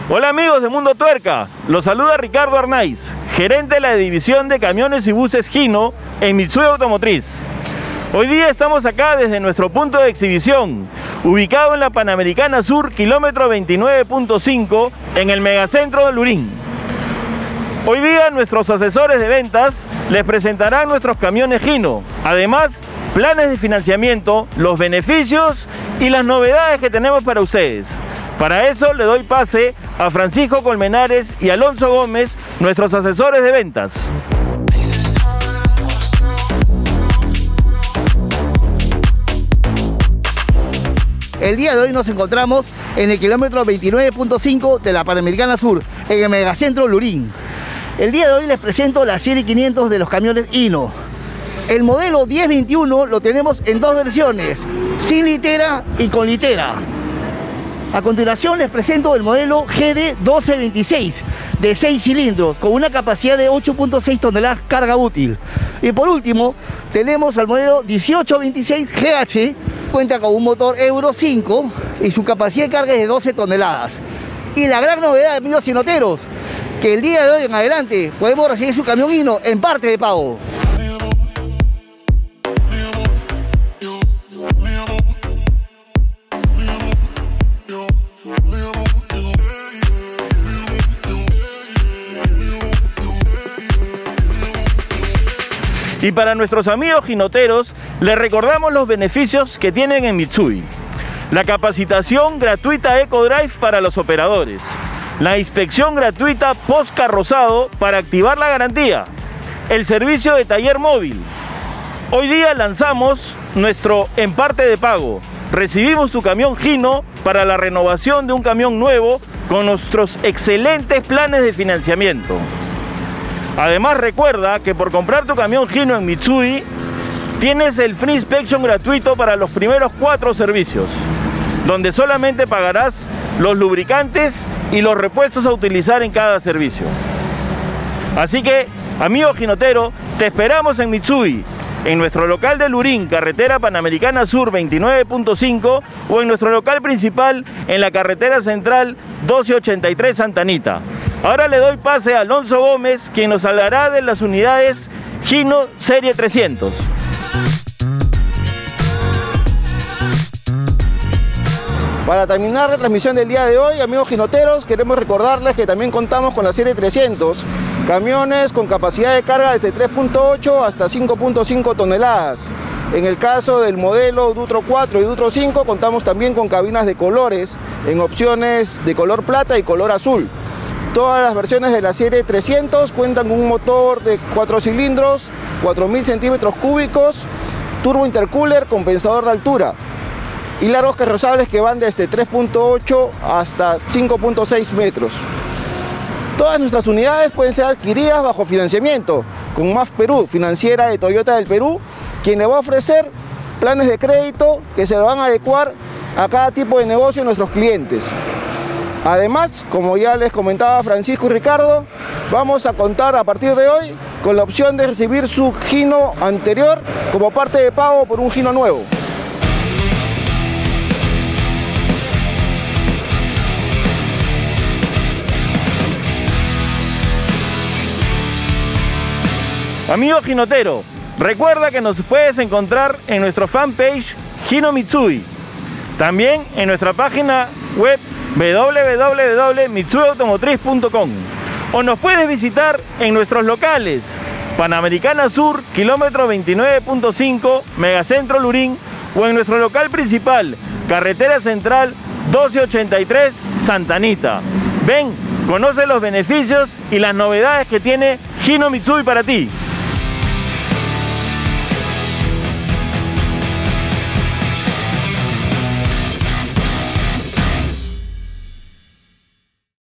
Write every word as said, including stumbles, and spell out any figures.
Hola amigos de Mundo Tuerca, los saluda Ricardo Arnaiz, gerente de la división de camiones y buses Hino en Mitsui Automotriz. Hoy día estamos acá desde nuestro punto de exhibición, ubicado en la Panamericana Sur, kilómetro veintinueve punto cinco, en el megacentro de Lurín. Hoy día nuestros asesores de ventas les presentarán nuestros camiones Hino, además planes de financiamiento, los beneficios y las novedades que tenemos para ustedes. Para eso le doy pase a Francisco Colmenares y Alonso Gómez, nuestros asesores de ventas. El día de hoy nos encontramos en el kilómetro veintinueve punto cinco de la Panamericana Sur, en el megacentro Lurín. El día de hoy les presento la serie quinientos de los camiones Hino. El modelo diez veintiuno lo tenemos en dos versiones, sin litera y con litera. A continuación les presento el modelo G D doce veintiséis de seis cilindros con una capacidad de ocho punto seis toneladas carga útil. Y por último tenemos al modelo dieciocho veintiséis G H, cuenta con un motor Euro cinco y su capacidad de carga es de doce toneladas. Y la gran novedad, amigos hinoteros, que el día de hoy en adelante podemos recibir su camión Hino en parte de pago. Y para nuestros amigos hinoteros, les recordamos los beneficios que tienen en Mitsui. La capacitación gratuita EcoDrive para los operadores. La inspección gratuita post-carrozado para activar la garantía. El servicio de taller móvil. Hoy día lanzamos nuestro en parte de pago. Recibimos tu camión Hino para la renovación de un camión nuevo con nuestros excelentes planes de financiamiento. Además recuerda que por comprar tu camión Hino en Mitsui tienes el Free Inspection gratuito para los primeros cuatro servicios, donde solamente pagarás los lubricantes y los repuestos a utilizar en cada servicio. Así que, amigo hinotero, te esperamos en Mitsui, en nuestro local de Lurín, carretera Panamericana Sur veintinueve punto cinco, o en nuestro local principal en la carretera central doce ochenta y tres Santa Anita. Ahora le doy pase a Alonso Gómez, quien nos hablará de las unidades Hino Serie trescientos. Para terminar la transmisión del día de hoy, amigos hinoteros, queremos recordarles que también contamos con la serie trescientos, camiones con capacidad de carga desde tres punto ocho hasta cinco punto cinco toneladas. En el caso del modelo Dutro cuatro y Dutro cinco contamos también con cabinas de colores, en opciones de color plata y color azul. Todas las versiones de la serie trescientos cuentan con un motor de cuatro cilindros, cuatro mil centímetros cúbicos, turbo intercooler, compensador de altura y largos carrozables que van desde tres punto ocho hasta cinco punto seis metros. Todas nuestras unidades pueden ser adquiridas bajo financiamiento con M A F Perú, financiera de Toyota del Perú, quien le va a ofrecer planes de crédito que se van a adecuar a cada tipo de negocio de nuestros clientes. Además, como ya les comentaba Francisco y Ricardo, vamos a contar a partir de hoy con la opción de recibir su Hino anterior como parte de pago por un Hino nuevo. Amigo hinotero, recuerda que nos puedes encontrar en nuestro fanpage Hino Mitsui, también en nuestra página web w w w punto mitsui automotriz punto com, o nos puedes visitar en nuestros locales Panamericana Sur, kilómetro veintinueve punto cinco, Megacentro Lurín, o en nuestro local principal, carretera central doce ochenta y tres Santa Anita. Ven, conoce los beneficios y las novedades que tiene Hino Mitsui para ti.